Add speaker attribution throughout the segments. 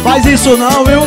Speaker 1: Faz isso não, viu?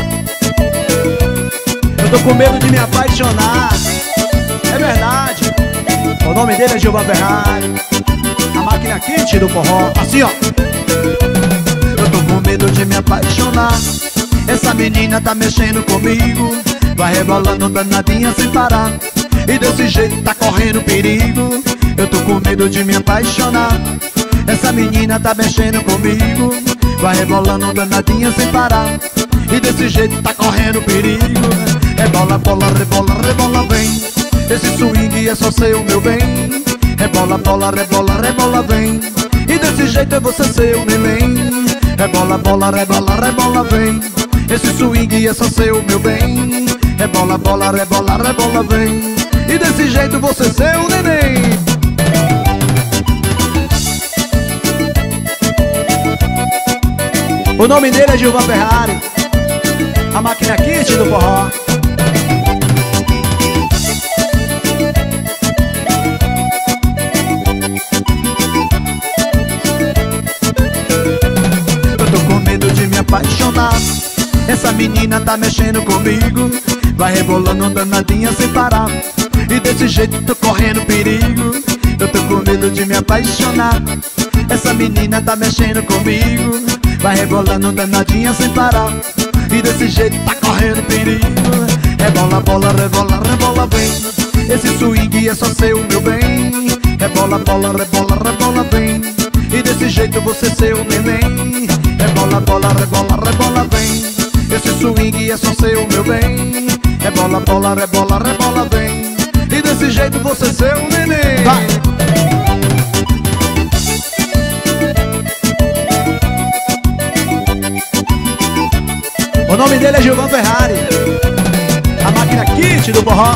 Speaker 1: Eu tô com medo de me apaixonar. É verdade. O nome dele é Gilvan Ferrari, a máquina quente do forró. Assim, ó.
Speaker 2: Eu tô com medo de me apaixonar. Essa menina tá mexendo comigo, vai rebolando danadinha sem parar, e desse jeito tá correndo perigo. Eu tô com medo de me apaixonar. Essa menina tá mexendo comigo, vai rebolando danadinha sem parar, e desse jeito tá correndo perigo. Rebola, bola, rebola, rebola, vem. Esse swing é só seu, meu bem. Rebola, bola, rebola, rebola, vem. E desse jeito eu vou ser seu neném. Rebola, bola, rebola, rebola, vem. Esse swing é só seu, meu bem. Rebola, bola, rebola, rebola, vem. E desse jeito eu vou ser seu neném.
Speaker 1: O nome dele é Gilvan Ferrari, a máquina quente do forró.
Speaker 2: Eu tô com medo de me apaixonar. Essa menina tá mexendo comigo, vai rebolando danadinha sem parar, e desse jeito tô correndo perigo. Eu tô com medo de me apaixonar. Essa menina tá mexendo comigo, vai rebolando danadinha sem parar, e desse jeito tá correndo perigo. Rebola, bola, rebola, rebola, vem. Esse swing é só seu, meu bem. Rebola, bola, rebola, rebola, vem. E desse jeito você seu neném. Rebola, bola, rebola, rebola, vem. Esse swing é só seu, meu bem. Rebola, bola, rebola, rebola, vem. E desse jeito você seu neném.
Speaker 1: Vai. O nome dele é Gilvan Ferrari, a máquina quente do forró.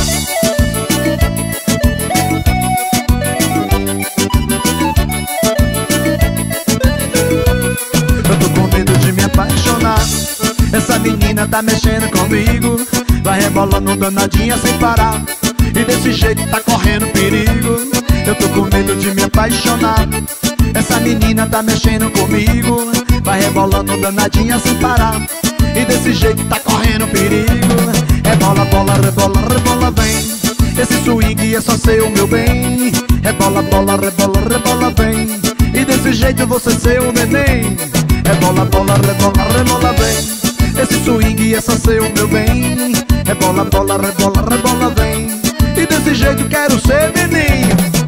Speaker 2: Eu tô com medo de me apaixonar. Essa menina tá mexendo comigo, vai rebolando danadinha sem parar, e desse jeito tá correndo perigo. Eu tô com medo de me apaixonar. Essa menina tá mexendo comigo, vai rebolando danadinha sem parar, e desse jeito tá correndo perigo. Rebola, bola, rebola, rebola, vem. Esse swing é só seu, meu bem. Rebola, bola, rebola, rebola, vem. E desse jeito você seu neném. Rebola, bola, rebola, rebola, vem. Esse swing é só seu, meu bem. Rebola, bola, rebola, rebola, vem. E desse jeito quero ser neném.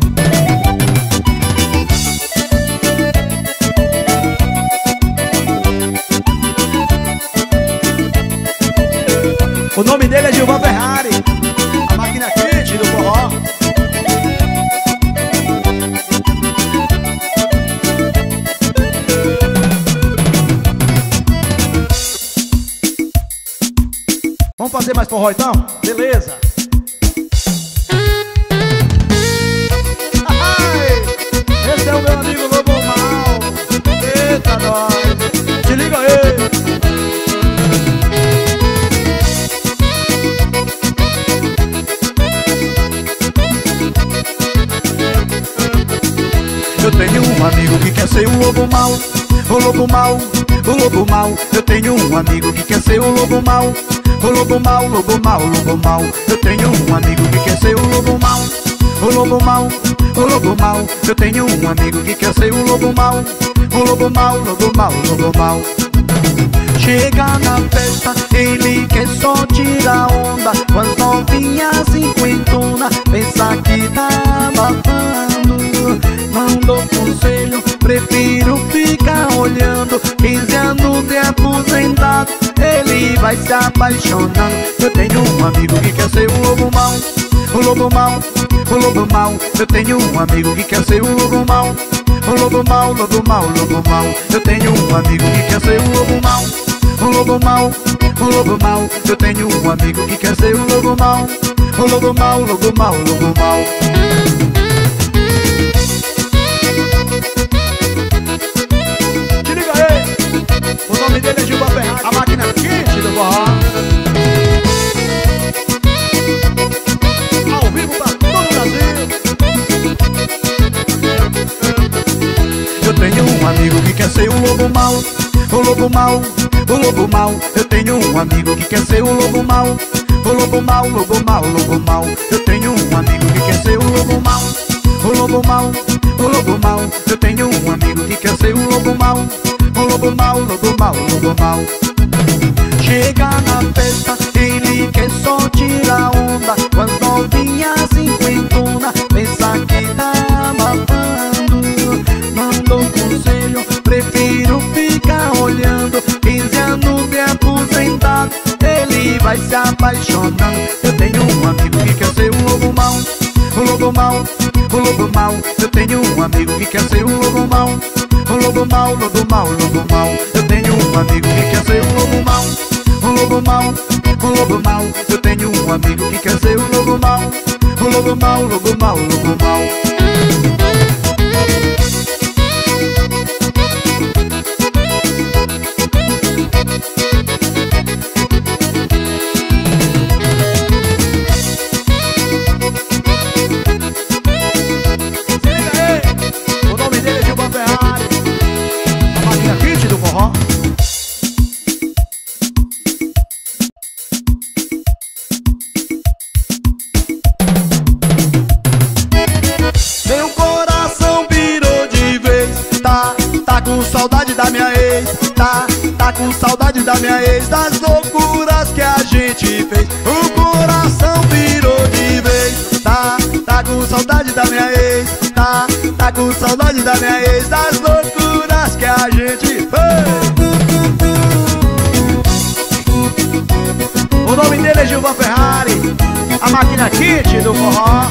Speaker 1: O nome dele é Gilvan Ferrari, a máquina quente do forró. Vamos fazer mais forró então? Beleza. Esse é o meu amigo Lobo Mal. Eita, nós. Se liga aí.
Speaker 2: Eu tenho um amigo que quer ser um lobo mau, o lobo mau, o lobo mau. Eu tenho um amigo que quer ser um lobo mau, o lobo mau, lobo mau, lobo mau. Eu tenho um amigo que quer ser um lobo mau, o lobo mau, o lobo mau. Eu tenho um amigo que quer ser um lobo mau, o lobo mau, lobo mau, lobo mau. Chega na festa, ele quer só tirar onda com as novinhas cinquentona, pensa que tá babando. Não dou conselho, prefiro ficar olhando. 15 anos de aposentado, ele vai se apaixonando. Eu tenho um amigo que quer ser um lobo mau, o lobo mau, o lobo mau. Eu tenho um amigo que quer ser um lobo mau, o lobo mau, lobo mau, lobo mau. Eu tenho um amigo que quer ser um lobo mau, o lobo mau, o lobo mau. Eu tenho um amigo que quer ser um lobo mau, o lobo mau, lobo mau, lobo mau.
Speaker 1: Te liga aí. O nome dele é Gilvan Ferrari, a máquina quente do forró. Ao vivo pra todo o Brasil.
Speaker 2: Eu tenho um amigo que quer ser um lobo mau, o lobo mau, o lobo mau. Eu tenho um amigo que quer ser o lobo mau, o lobo mau, lobo mau, lobo mau. Eu tenho um amigo que quer ser o lobo mau, o lobo mau, o lobo mau. Eu tenho um amigo que quer ser o lobo mau, o lobo mau, lobo mau, lobo mau. Chega na festa, ele quer só tirar onda com as novinhas cinquentona, pensa que tá abafando. Mandou conselho, prefiro ficar olhando. 15 anos de aposentado, ele vai se apaixonando. Eu tenho um amigo que quer ser o lobo mau, o lobo mau, o lobo mau. Eu tenho um amigo que quer ser o lobo mau, o lobo mau, lobo mau, lobo mau. Eu tenho um amigo que quer ser o lobo mau, o lobo mau, o lobo mau. Eu tenho um amigo que quer ser o lobo mau, o lobo mau, lobo mau, lobo mau.
Speaker 1: O nome dele é Gilvan Ferrari, a máquina kit do forró.
Speaker 2: Meu coração virou de vez, tá com saudade da minha ex, tá com saudade da minha ex, das loucuras que a gente fez. O coração virou de vez, tá com saudade da minha ex, tá com saudade da minha ex, das loucuras que a gente fez.
Speaker 1: O nome dele é Gilvan Ferrari, a máquina kit do forró.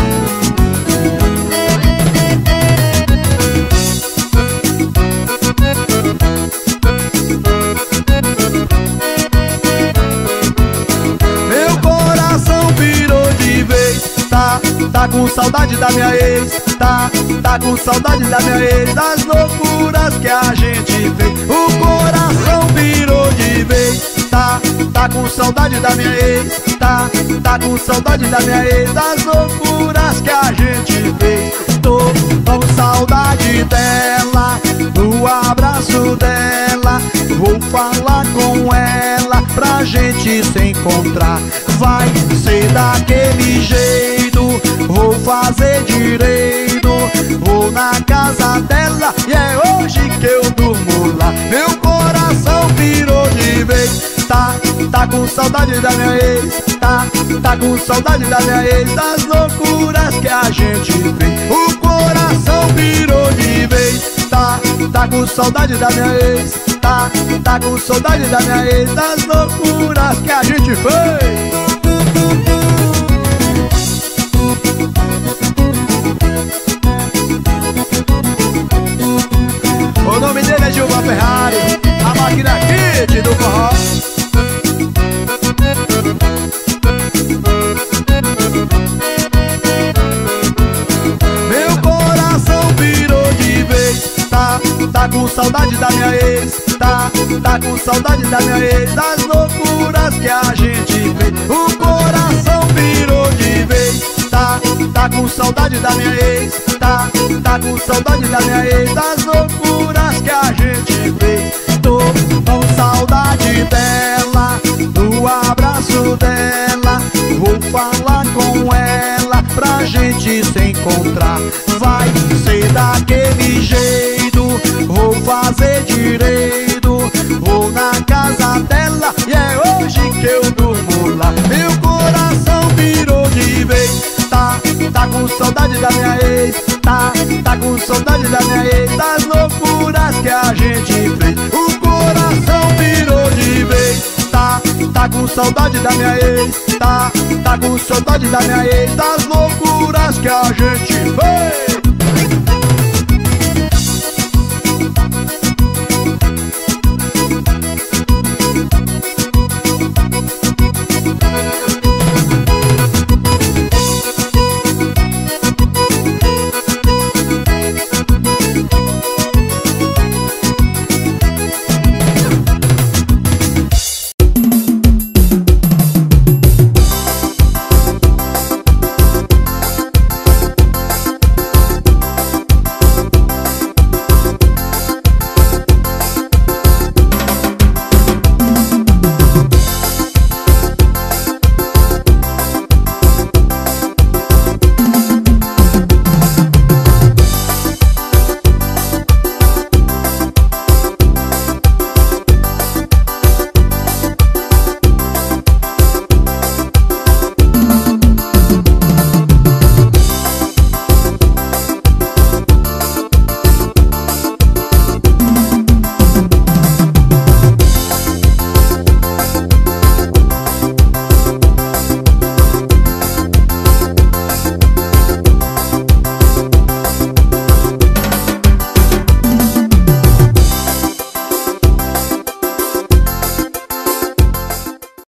Speaker 2: Meu coração virou de vez, tá com saudade da minha ex, tá com saudade da minha ex, das loucuras que a gente fez. O coração virou de vez, tá com saudade da minha ex, tá com saudade da minha ex, das loucuras que a gente fez. Tô com saudade dela, do abraço dela, vou falar com ela pra gente se encontrar. Vai ser daquele jeito, vou fazer direito, vou na casa dela e é hoje que eu durmo lá. Meu coração virou de vez, tá com saudade da minha ex, tá com saudade da minha ex, das loucuras que a gente fez. O coração virou de vez, tá com saudade da minha ex, tá com saudade da minha ex, das loucuras que a gente fez.
Speaker 1: O nome dele é Gilvan Ferrari, a máquina kit do forró.
Speaker 2: Meu coração virou de vez, tá com saudade da minha ex, tá com saudade da minha ex, das loucuras que a gente fez. O coração virou de vez, tá com saudade da minha ex, tá com saudade da minha ex, das loucuras que a gente fez. Tô com saudade dela, do abraço dela, vou falar com ela pra gente se encontrar. Vai ser daquele jeito, vou fazer direito, vou na casa dela e é hoje que eu durmo lá. Meu coração virou de vez, tá com saudade da minha ex, tá com saudade da minha ex, das loucuras que a gente fez. O coração virou de vez, tá com saudade da minha ex, tá com saudade da minha ex, das loucuras que a gente fez.